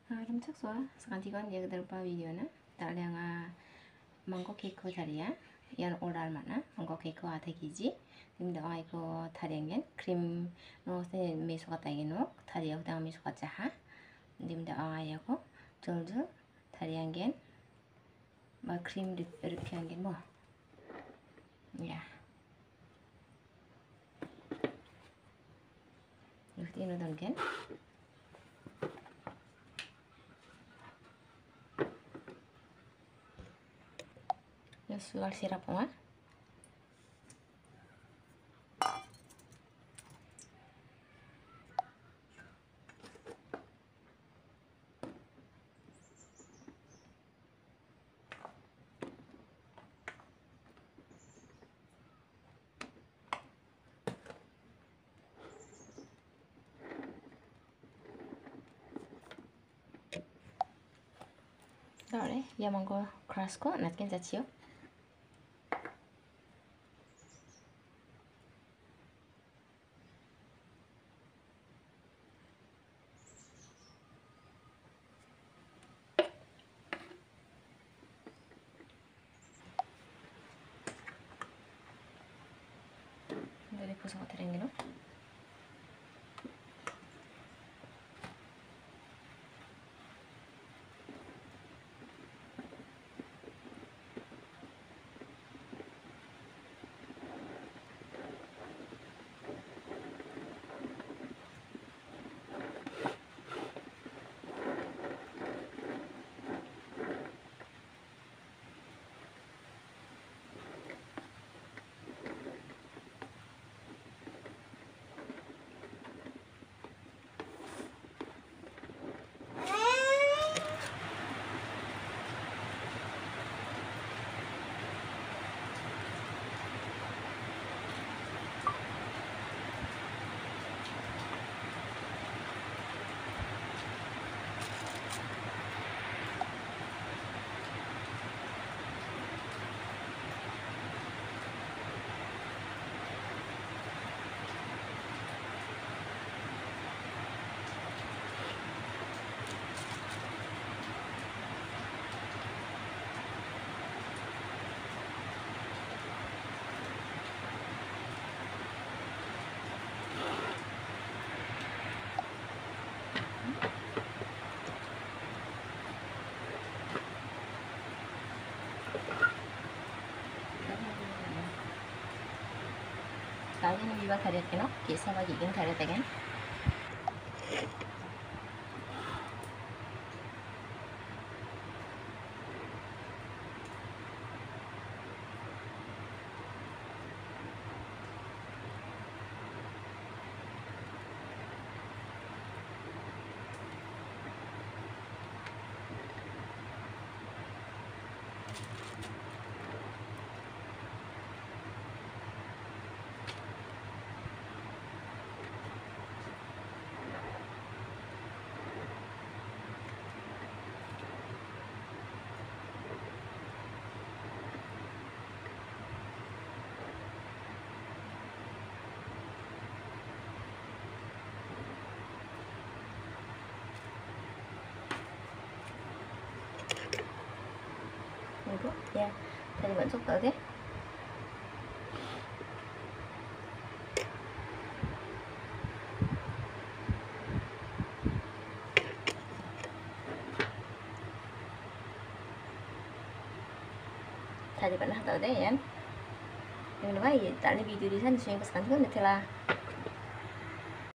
엄청 좋아. sekarang dia terlupa videonya. Tak ada yang mangkok keiko tadi ya. Yang oral mana? Mangkok keiko ada gizi. Ini dah aku tadi yang krim no se miso kata ini no tadi aku dah miso kata ha. Ini dah aku jauh tadi yang 막 krim 이렇게 한 게 뭐? 야. 이렇게 넣는 게. sugar sirap ma Dole, ya monggo crush ko natkin zachiyo. Dari pusat hotel yang gini. Kalian juga karet kena, kisah bagi kan karet kan? Itu ya, tadi masuk tadi. Tadi pernah tahu deh ya. Yang kedua ya, tadi video di sana sering kesan tuh nanti lah.